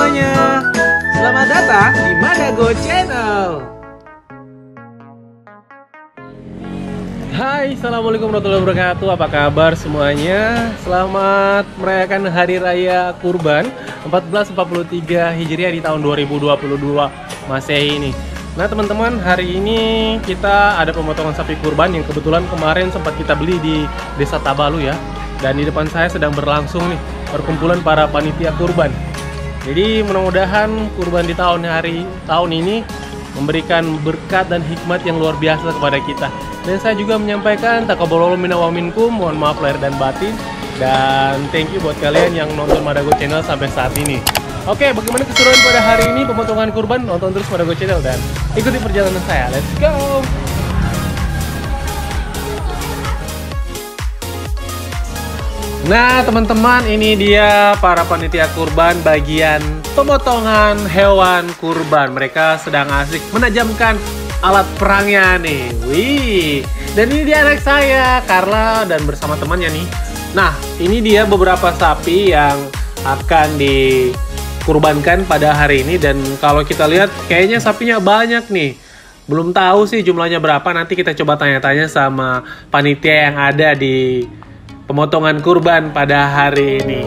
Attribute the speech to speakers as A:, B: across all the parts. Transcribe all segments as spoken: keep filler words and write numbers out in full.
A: semuanya, selamat datang di Madago Channel. Hai, assalamualaikum warahmatullahi wabarakatuh. Apa kabar semuanya? Selamat merayakan Hari Raya Kurban seribu empat ratus empat puluh tiga Hijriah di tahun dua ribu dua puluh dua Masehi ini. Nah teman-teman, hari ini kita ada pemotongan sapi kurban yang kebetulan kemarin sempat kita beli di Desa Tabalu ya. Dan di depan saya sedang berlangsung nih perkumpulan para panitia kurban. Jadi mudah-mudahan kurban di tahun hari tahun ini memberikan berkat dan hikmat yang luar biasa kepada kita. Dan saya juga menyampaikan taqabbalallahu minna wa minkum, mohon maaf lahir dan batin. Dan thank you buat kalian yang nonton Madago Channel sampai saat ini. Oke, bagaimana keseruan pada hari ini pemotongan kurban? Nonton terus Madago Channel dan ikuti perjalanan saya. Let's go! Nah teman-teman, ini dia para panitia kurban bagian pemotongan hewan kurban. Mereka sedang asik menajamkan alat perangnya nih. Wih, dan ini dia anak saya Carla dan bersama temannya nih. Nah ini dia beberapa sapi yang akan dikurbankan pada hari ini. Dan kalau kita lihat kayaknya sapinya banyak nih. Belum tahu sih jumlahnya berapa, nanti kita coba tanya-tanya sama panitia yang ada di pemotongan kurban pada hari ini.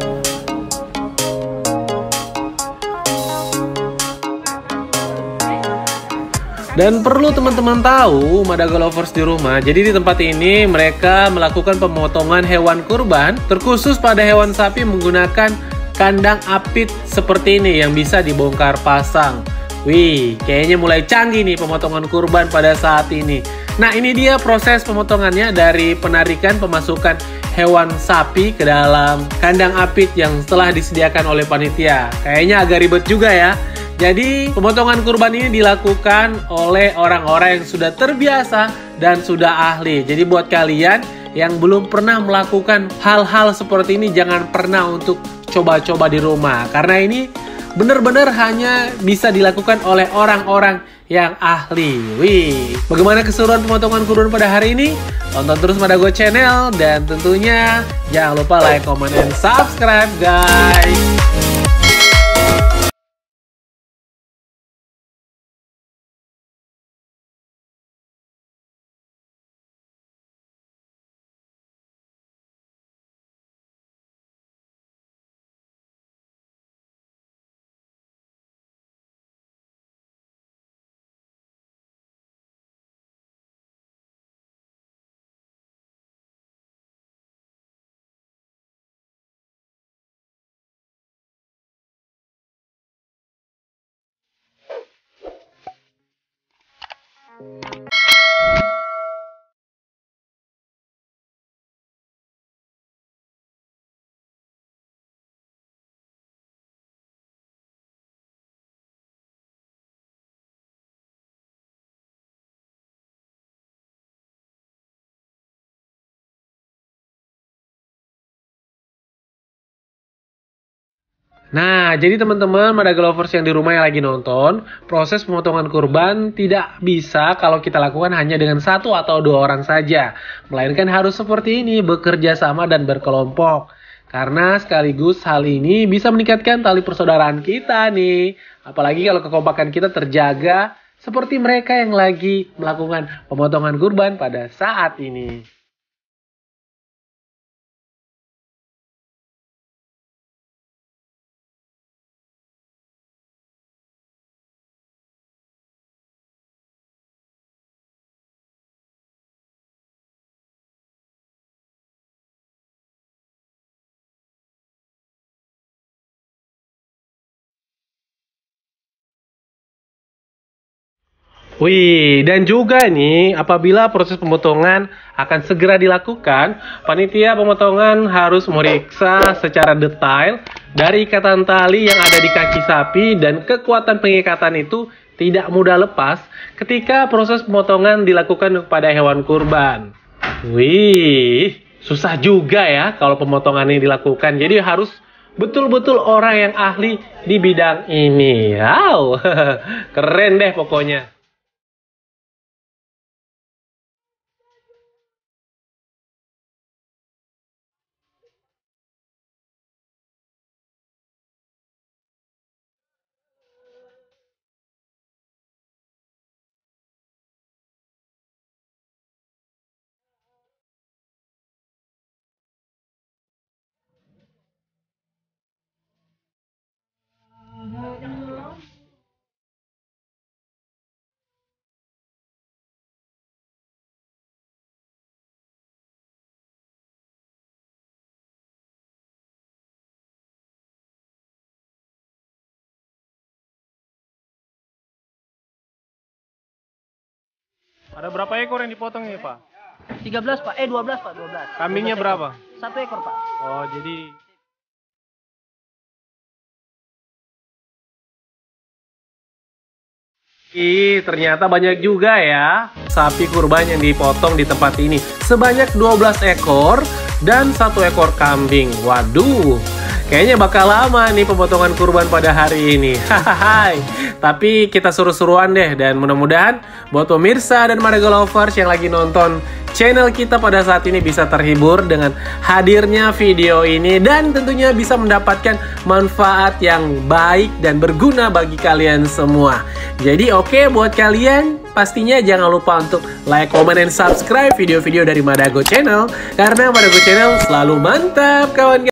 A: Dan perlu teman-teman tahu, Madago Lovers di rumah, jadi di tempat ini mereka melakukan pemotongan hewan kurban terkhusus pada hewan sapi menggunakan kandang apit seperti ini yang bisa dibongkar pasang. Wih, kayaknya mulai canggih nih pemotongan kurban pada saat ini. Nah ini dia proses pemotongannya, dari penarikan pemasukan hewan sapi ke dalam kandang apit yang telah disediakan oleh panitia. Kayaknya agak ribet juga ya. Jadi pemotongan kurban ini dilakukan oleh orang-orang yang sudah terbiasa dan sudah ahli. Jadi buat kalian yang belum pernah melakukan hal-hal seperti ini, jangan pernah untuk coba-coba di rumah. Karena ini benar-benar hanya bisa dilakukan oleh orang-orang yang ahli. Wih, bagaimana keseruan pemotongan kurban pada hari ini? Tonton terus Madago Channel dan tentunya jangan lupa like, comment, dan subscribe guys. Nah, jadi teman-teman Madago Lovers yang di rumah yang lagi nonton, proses pemotongan kurban tidak bisa kalau kita lakukan hanya dengan satu atau dua orang saja. Melainkan harus seperti ini, bekerja sama dan berkelompok. Karena sekaligus hal ini bisa meningkatkan tali persaudaraan kita nih. Apalagi kalau kekompakan kita terjaga seperti mereka yang lagi melakukan pemotongan kurban pada saat ini. Wih, dan juga nih, apabila proses pemotongan akan segera dilakukan, panitia pemotongan harus meriksa secara detail dari ikatan tali yang ada di kaki sapi, dan kekuatan pengikatan itu tidak mudah lepas ketika proses pemotongan dilakukan kepada hewan kurban. Wih, susah juga ya kalau pemotongan ini dilakukan, jadi harus betul-betul orang yang ahli di bidang ini. Wow, keren deh pokoknya. Ada berapa ekor yang dipotong nih, Pak?
B: tiga belas Pak, eh dua belas Pak, dua belas.
A: Kambingnya berapa?
B: Satu ekor Pak.
A: Oh, jadi Ih, ternyata banyak juga ya sapi kurban yang dipotong di tempat ini. Sebanyak dua belas ekor dan satu ekor kambing. Waduh, kayaknya bakal lama nih pemotongan kurban pada hari ini. Hahaha. Tapi kita seru-seruan deh, dan mudah-mudahan buat pemirsa dan Madago Lovers yang lagi nonton channel kita pada saat ini bisa terhibur dengan hadirnya video ini dan tentunya bisa mendapatkan manfaat yang baik dan berguna bagi kalian semua. Jadi oke, buat kalian pastinya jangan lupa untuk like, comment, dan subscribe video-video dari Madago Channel, karena Madago Channel selalu mantap kawan.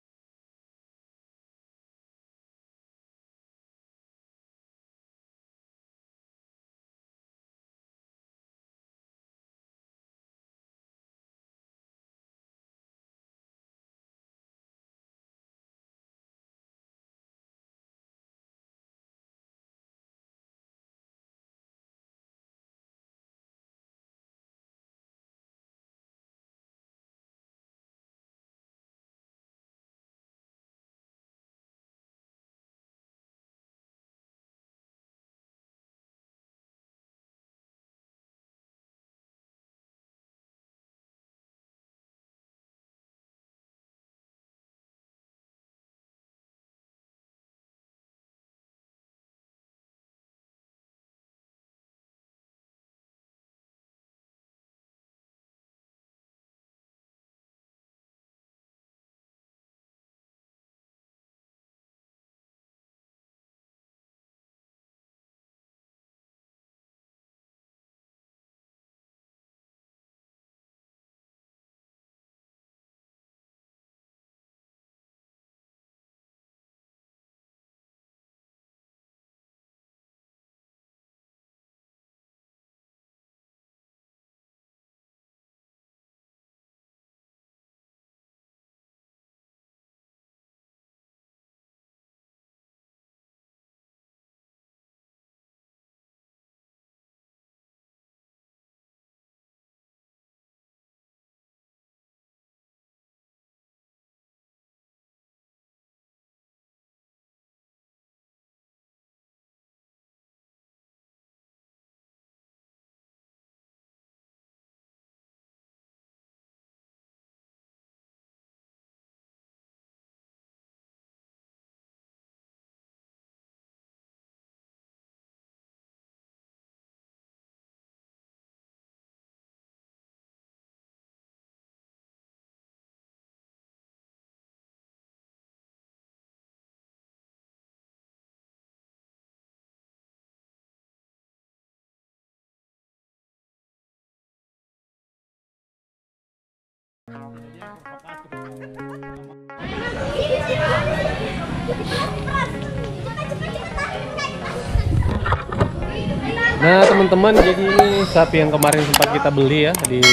A: Nah teman-teman, jadi ini sapi yang kemarin sempat kita beli ya di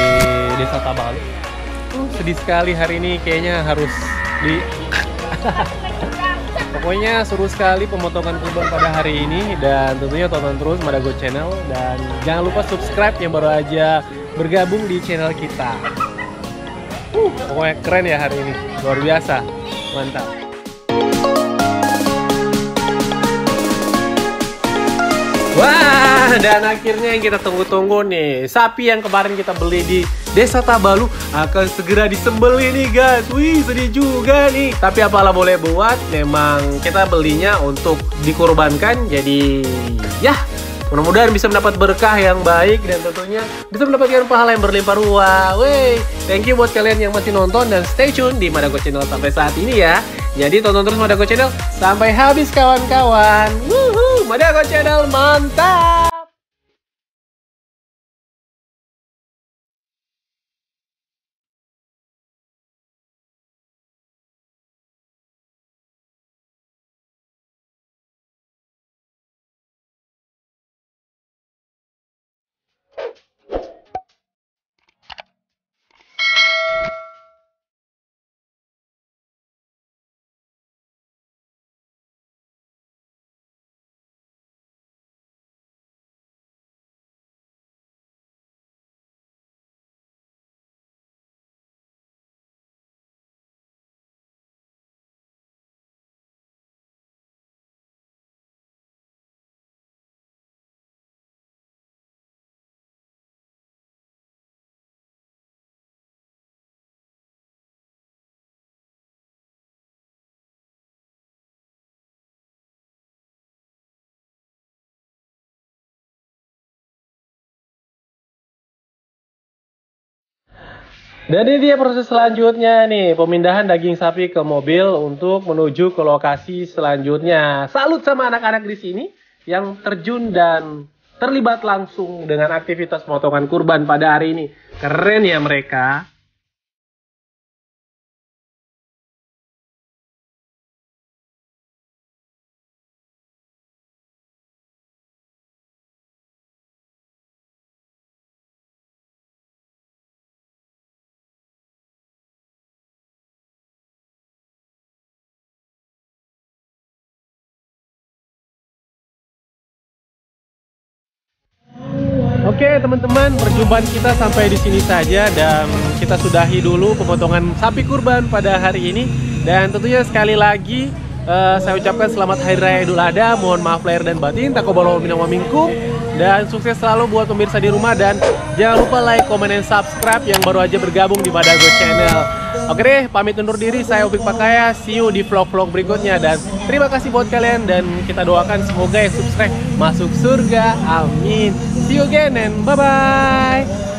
A: Desa Tabalu. Uh, sedih sekali hari ini, kayaknya harus di pokoknya seru sekali pemotongan kurban pada hari ini. Dan tentunya tonton terus Madago Channel, dan jangan lupa subscribe yang baru aja bergabung di channel kita. Uh, pokoknya keren ya hari ini, luar biasa, mantap. Wah, dan akhirnya yang kita tunggu-tunggu nih, sapi yang kemarin kita beli di Desa Tabalu akan segera disembelih nih guys. Wih, sedih juga nih. Tapi apalah boleh buat, memang kita belinya untuk dikurbankan. Jadi ya, mudah-mudahan bisa mendapat berkah yang baik dan tentunya bisa mendapatkan pahala yang berlimpah ruah. Wey, thank you buat kalian yang masih nonton dan stay tune di Madago Channel sampai saat ini ya. Jadi tonton terus Madago Channel sampai habis kawan-kawan. Wuhu, Madago Channel mantap. Dan ini dia proses selanjutnya nih, pemindahan daging sapi ke mobil untuk menuju ke lokasi selanjutnya. Salut sama anak-anak di sini yang terjun dan terlibat langsung dengan aktivitas pemotongan kurban pada hari ini. Keren ya mereka. Oke teman-teman, perjumpaan kita sampai di sini saja dan kita sudahi dulu pemotongan sapi kurban pada hari ini. Dan tentunya sekali lagi uh, saya ucapkan selamat Hari Raya Idul Adha. Mohon maaf lahir dan batin, taqabbalallahu minna wa minkum. Dan sukses selalu buat pemirsa di rumah, dan jangan lupa like, comment, dan subscribe yang baru aja bergabung di Madago Channel. Oke deh, pamit undur diri, saya Upik Pakaya. See you di vlog-vlog berikutnya, dan terima kasih buat kalian, dan kita doakan semoga yang subscribe masuk surga, amin. See you again and bye-bye.